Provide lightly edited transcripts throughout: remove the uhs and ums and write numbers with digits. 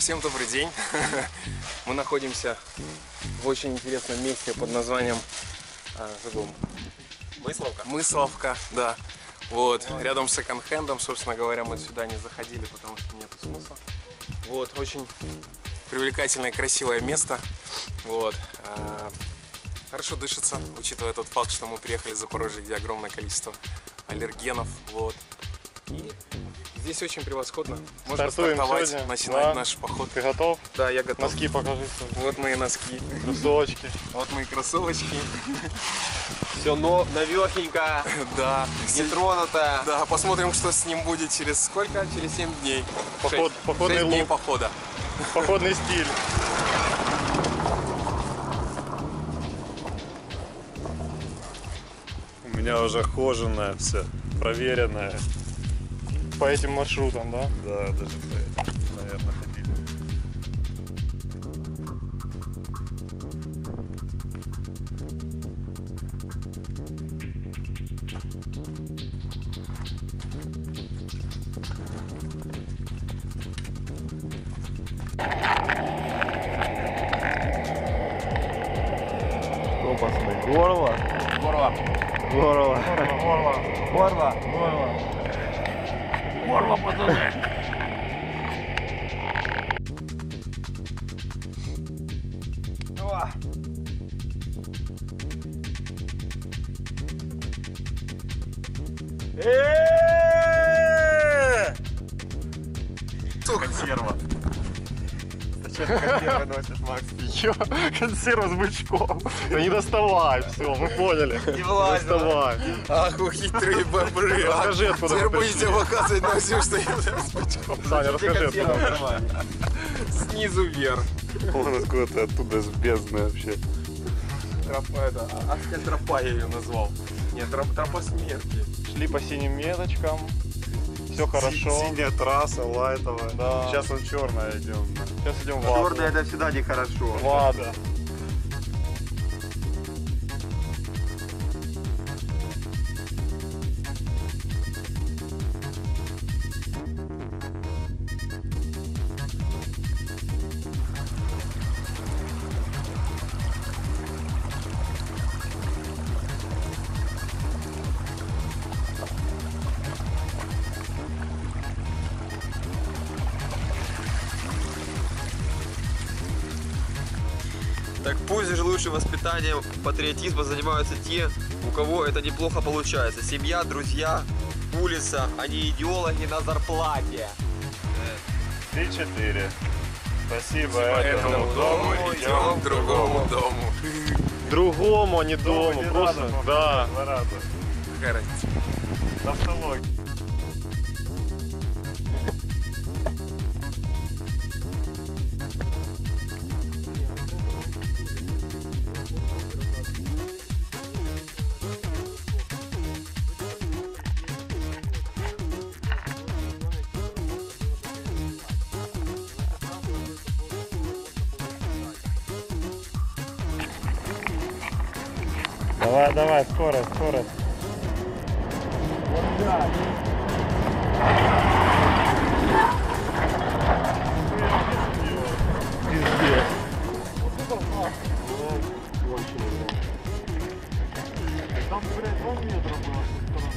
Всем добрый день. Мы находимся в очень интересном месте под названием Мысловка, да. Вот, рядом с секонд-хендом, собственно говоря, мы сюда не заходили, потому что нету смысла. Вот, очень привлекательное, красивое место. Вот, хорошо дышится, учитывая тот факт, что мы приехали из Запорожья, где огромное количество аллергенов. Вот. И здесь очень превосходно. Можно стартовать, начинать наш поход. Ты готов? Да, я готов. Носки покажи. Вот мои носки. Кроссовочки. Вот мои кроссовочки. Все новехенько. Да. Не тронуто. Да, посмотрим, что с ним будет через сколько? Через 7 дней. Походный 6 дней лук. похода. Походный стиль. У меня уже хоженое все, проверенное. По этим маршрутам, да? Да, даже по этим, наверное, ходили. Что, пацаны? Горло? Горло. Горло. Горло. Горло. Горло, пацаны. Консерва. Зачем консервы носишь, Макс? Ё, консерва с бычком. Да не доставай, все, мы поняли. Не влазь. Доставай. Ах, вы хитрые бобры. Расскажи, откуда Теперь вы будете пришли. показывать на всем, что я с бычком. Саня, расскажи, откуда. Снизу вверх. Он откуда-то оттуда с бездны вообще. Тропа, это, тропа я ее назвал. Нет, тропа смерти. Шли по синим меточкам. Все хорошо. Синяя трасса, лайтовая. Да. Сейчас он черная идем. Сейчас идем в Аду. Черное это всегда нехорошо. В Аду. Так пусть же лучшим воспитанием патриотизма занимаются те, у кого это неплохо получается. Семья, друзья, улица, а не идеологи на зарплате. 3-4. Спасибо По этому дому идем к другому дому. Другому, а не дому. не Просто, надо, да. 2 раза. Какая разница? Тавтология. Давай, давай, скорость, скорость. Пиздец. Там, блядь, 2 метра было.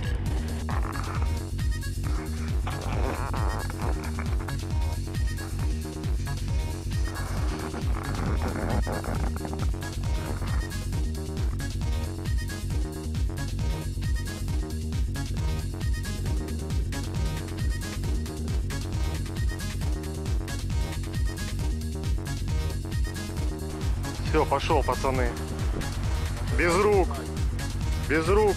Все, пошел, пацаны. Без рук. Без рук.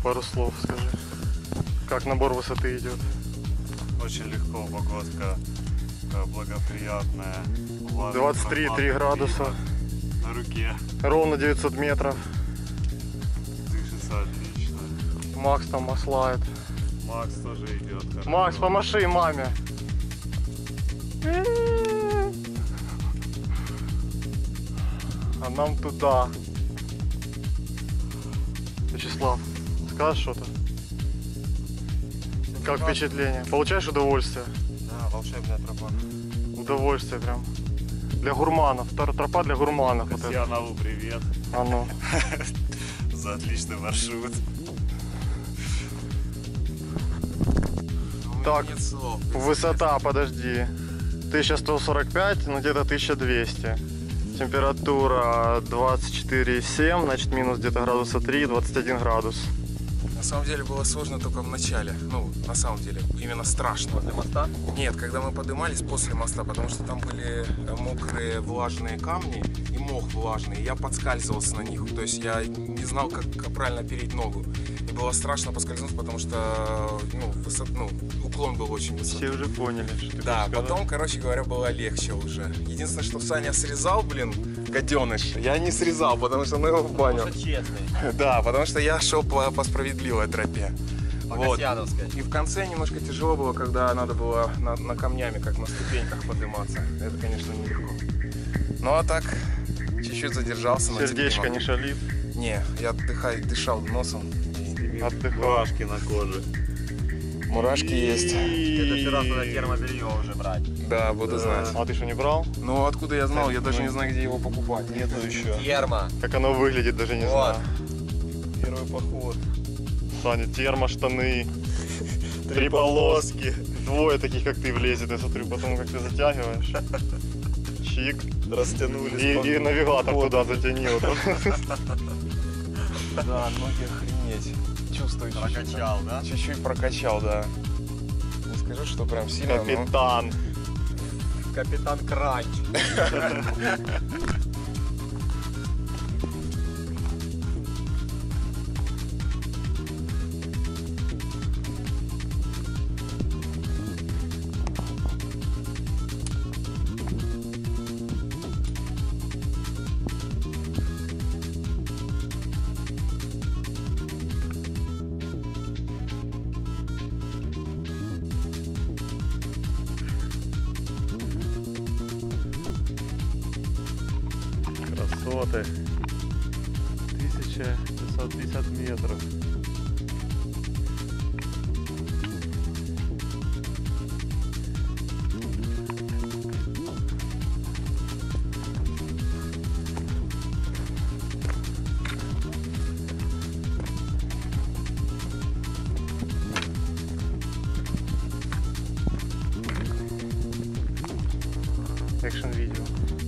пару слов скажи. Как набор высоты идет? Очень легко, погодка благоприятная. 23,3 градуса. На руке. Ровно 900 метров. Дышится отлично. Макс там маслает. Макс тоже идет. Хорошо. Макс, помаши маме. А нам туда. Вячеслав, скажешь что-то? Как впечатление? Получаешь удовольствие? Да, волшебная тропа. Удовольствие прям. Для гурманов. Тропа для гурманов. Вот это. Касьянову привет А ну. за отличный маршрут. Так, Нет слов. высота, подожди. 1145, ну где-то 1200. Температура 24,7, значит минус где-то градуса 3, 21 градус. На самом деле было сложно только в начале. Ну, на самом деле, именно страшно. Возле моста? Нет, когда мы поднимались после моста, потому что там были мокрые влажные камни и мох влажный, и я подскальзывался на них. То есть я не знал, как правильно переть ногу. И было страшно поскользнуться, потому что уклон был очень высокий. Все уже поняли, что ты Да, хочешь сказать. потом, короче говоря, было легче уже. Единственное, что Саня срезал, гаденыш. Я не срезал, потому что ну его в баню. Потому что честный. Да, потому что я шел по справедливой тропе. Вот. Касьяновской. И в конце немножко тяжело было, когда надо было на камнями, как на ступеньках подниматься. Это, конечно, нелегко. Ну а так, чуть-чуть задержался. но Сердечко терпимо. не шалит. Не, я дышал носом. Отдыхал. Мурашки на коже. Мурашки есть. В следующий раз надо термобелье уже брать. Да, буду знать. А ты что, не брал? Ну откуда я знал? Я даже не знаю, где его покупать. Нету еще. Термо. Как оно выглядит, даже не Вот. знаю. Первый поход. Саня, термоштаны. 3 полоски. Двое таких, как ты, влезет, я смотрю, потом как ты затягиваешь. Чик. Растянулись. И навигатор туда затяни. Вот. Да, ноги охренеть. Чувствую чуть-чуть. Прокачал, да? Чуть-чуть прокачал, да. Не скажу, что прям сильно, но... Капитан. Капитан Кранч. Красоты. 1550 метров. Экшн видео.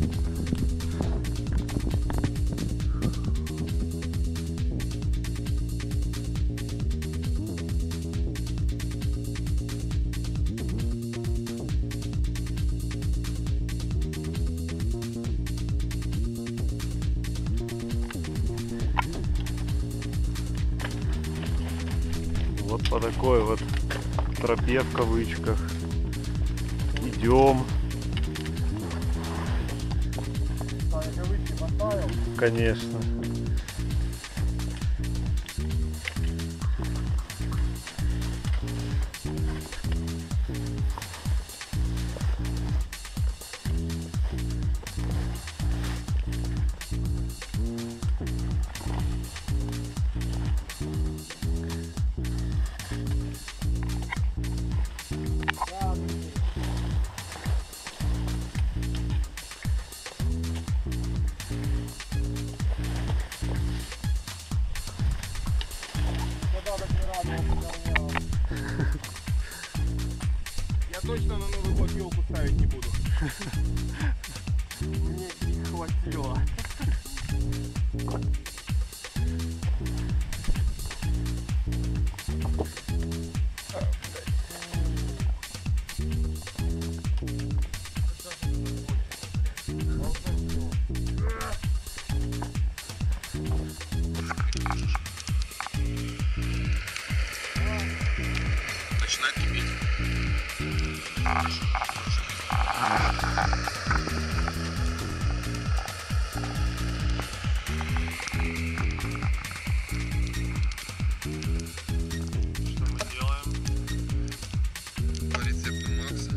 Вот по такой вот тропе в кавычках идем. Конечно. Я точно на Новый год елку ставить не буду. Мне не хватило. По рецепту Макса.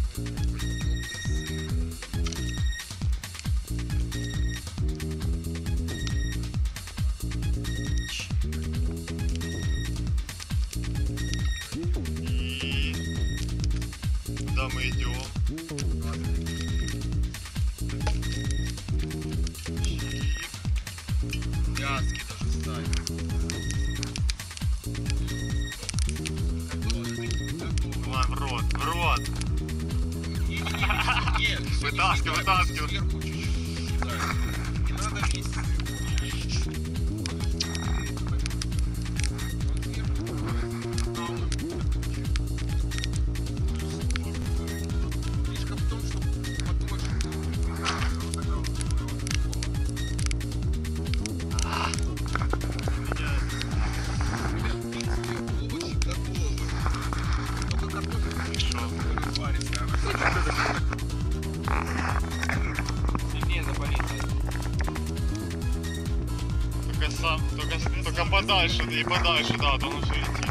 И куда мы идем? Вязки даже ставят. Давай в рот, в рот. Вытаскивай, вытаскивай. Сверху чуть-чуть. Да. Не надо вместе. Фишка в том, что подольше. Овощи готовы. Только картофель пришел. Варится. Сильнее заболит. Только подальше, и подальше, да, там лучше идти.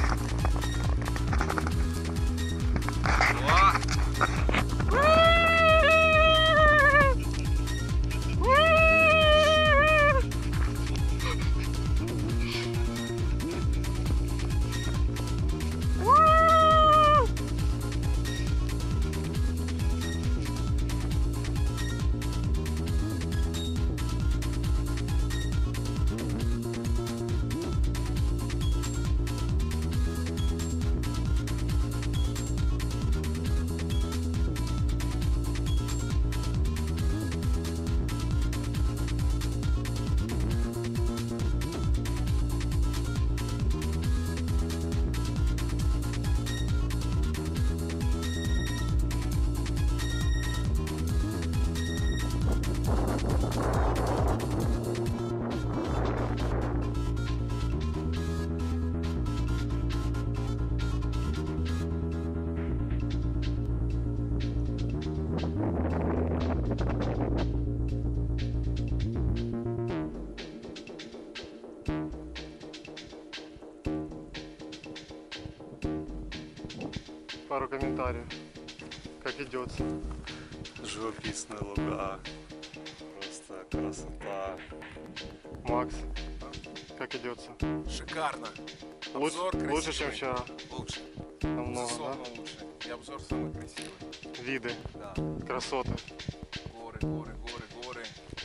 Пару комментариев. Как идется? Живописные луга. Просто красота. Макс, как идется? Шикарно. Лучше, Обзор лучше, чем красивый. вчера. Лучше. Намного, Безусловно, лучше. И обзор самый красивый. да? Виды, Да. красоты. Горы, горы, горы, горы.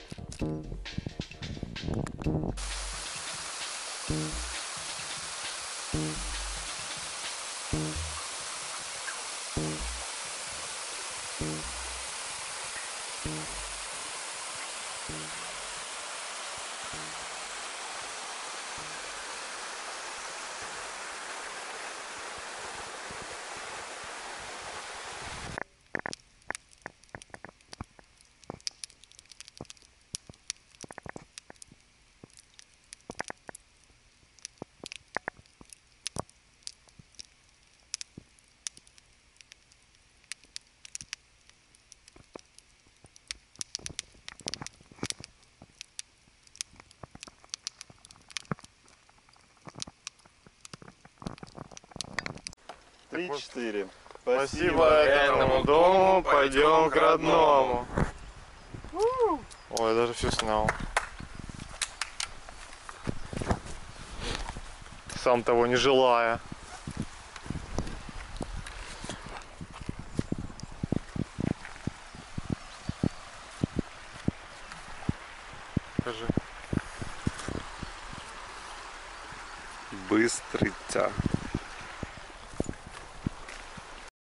Три-четыре. Спасибо этому дому, пойдем к родному. Ой, я даже все снял. Сам того не желая. Покажи. Быстрый тяг.